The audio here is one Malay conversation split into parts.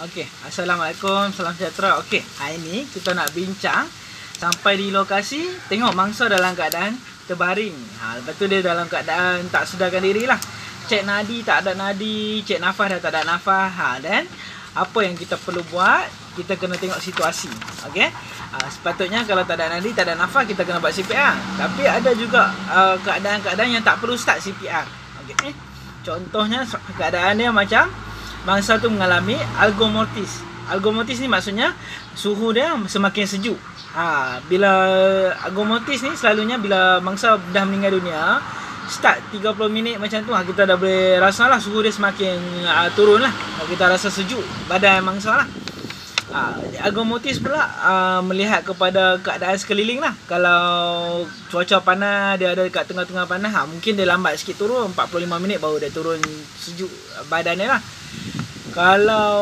Okey, Assalamualaikum, salam sejahtera. Okey, hari ni kita nak bincang sampai di lokasi, tengok mangsa dalam keadaan terbaring. Lepas tu dia dalam keadaan tak sedarkan diri lah. Cek nadi, tak ada nadi, cek nafas dah tak ada nafas. Dan apa yang kita perlu buat, kita kena tengok situasi. Okey. Sepatutnya kalau tak ada nadi, tak ada nafas, kita kena buat CPR. Tapi ada juga keadaan-keadaan yang tak perlu start CPR. Okey. Contohnya keadaan dia macam mangsa tu mengalami algo mortis. Algo mortis ni maksudnya suhu dia semakin sejuk. Bila algo mortis ni selalunya bila mangsa dah meninggal dunia, start 30 minit macam tu, kita dah boleh rasa lah suhu dia semakin turun lah. Kita rasa sejuk badan mangsa lah. Algo mortis pula melihat kepada keadaan sekeliling lah. Kalau cuaca panas, dia ada dekat tengah-tengah panas, mungkin dia lambat sikit turun, 45 minit baru dia turun sejuk badan dia lah. Kalau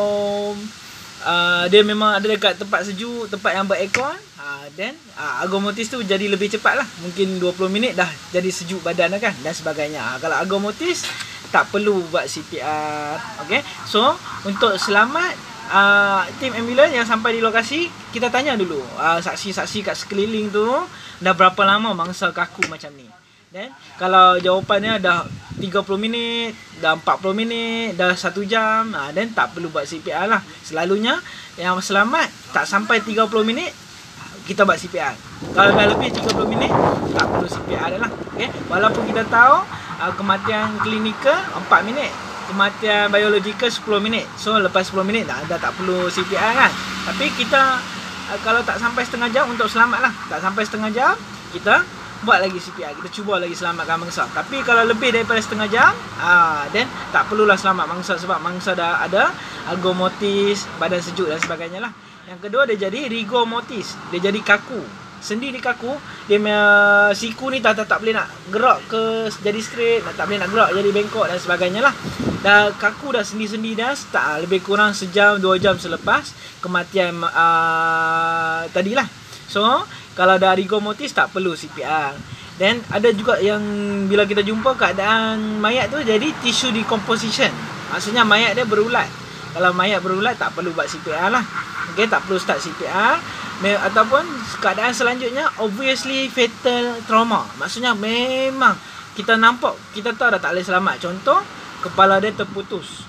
dia memang ada dekat tempat sejuk, tempat yang beraircon, then algo mortis tu jadi lebih cepat lah. Mungkin 20 minit dah jadi sejuk badan dah kan, dan sebagainya. Kalau algo mortis tak perlu buat CPR. Okay? So untuk selamat tim ambulans yang sampai di lokasi, kita tanya dulu saksi-saksi kat sekeliling tu dah berapa lama mangsa kaku macam ni. Dan kalau jawapannya dah 30 minit, dah 40 minit, dah 1 jam, dan tak perlu buat CPR lah. Selalunya yang selamat tak sampai 30 minit kita buat CPR. Kalau dah lebih 30 minit tak perlu CPR dah lah. Okay? Walaupun kita tahu kematian klinikal 4 minit, kematian biologikal 10 minit. So lepas 10 minit dah tak perlu CPR kan. Tapi kita kalau tak sampai setengah jam untuk selamat lah. Tak sampai setengah jam kita buat lagi CPR, kita cuba lagi selamatkan mangsa. Tapi kalau lebih daripada setengah jam, then tak perlulah selamat mangsa, sebab mangsa dah ada algo mortis, badan sejuk dan sebagainya lah. Yang kedua, dia jadi rigor mortis, dia jadi kaku. Sendi dia kaku, dia siku ni tak boleh nak gerak ke jadi straight, tak boleh nak gerak jadi bengkok dan sebagainya lah. Dah kaku dah, sendi-sendi dah start, lebih kurang sejam 2 jam selepas kematian tadilah. So kalau dah rigor mortis tak perlu CPR. Dan ada juga yang bila kita jumpa keadaan mayat tu jadi tissue decomposition. Maksudnya mayat dia berulat. Kalau mayat berulat tak perlu buat CPR lah. Okay, tak perlu start CPR. Ataupun keadaan selanjutnya obviously fatal trauma. Maksudnya memang kita nampak, kita tahu dah tak boleh selamat. Contoh, kepala dia terputus,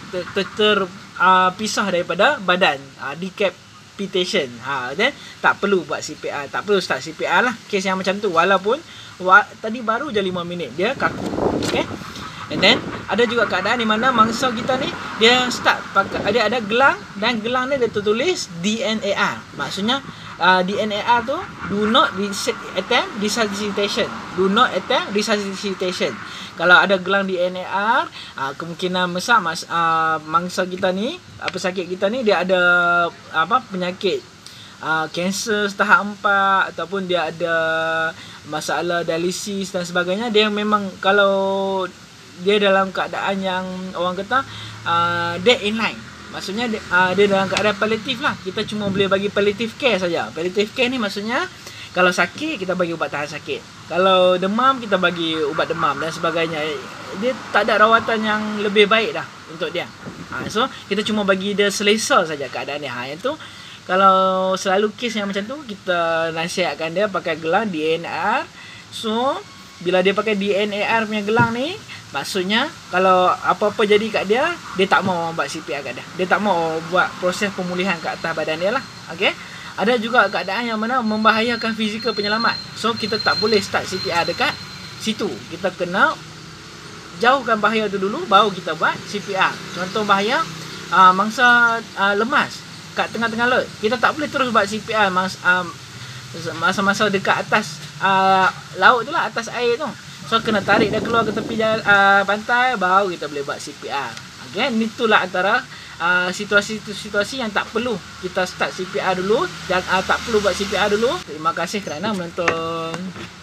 terpisah daripada badan, decapitation. Then tak perlu buat CPR, tak perlu start CPR lah kes yang macam tu, walaupun tadi baru je 5 minit dia kaku. Okay? And then ada juga keadaan di mana mangsa kita ni dia start pakai, dia ada gelang, dan gelang ni dia tertulis DNAR. Maksudnya DNAR tu do not attempt resuscitation. Do not attempt resuscitation. Kalau ada gelang DNAR, kemungkinan besar mangsa kita ni, pesakit kita ni dia ada penyakit kanser tahap 4, ataupun dia ada masalah dialisis dan sebagainya. Dia memang kalau dia dalam keadaan yang orang kata dead in line, maksudnya dia dalam keadaan palliatif lah. Kita cuma boleh bagi palliative care saja. Palliative care ni maksudnya kalau sakit kita bagi ubat tahan sakit, kalau demam kita bagi ubat demam dan sebagainya. Dia tak ada rawatan yang lebih baik dah untuk dia. So kita cuma bagi dia selesa saja keadaan dia. Yang tu kalau selalu kes yang macam tu, kita nasihatkan dia pakai gelang DNAR. So bila dia pakai DNAR punya gelang ni, maksudnya kalau apa-apa jadi kat dia, dia tak mau buat CPR kat dia. Dia tak mau buat proses pemulihan kat atas badan dia lah. Okay? Ada juga keadaan yang mana membahayakan fizikal penyelamat. So kita tak boleh start CPR dekat situ. Kita kena jauhkan bahaya tu dulu, baru kita buat CPR. Contoh bahaya, mangsa lemas kat tengah-tengah laut, kita tak boleh terus buat CPR masa-masa dekat atas laut tu lah, atas air tu. So kena tarik dia keluar ke tepi pantai, baru kita boleh buat CPR. Okay? Itulah antara situasi-situasi yang tak perlu kita start CPR dulu, dan tak perlu buat CPR dulu. Terima kasih kerana menonton.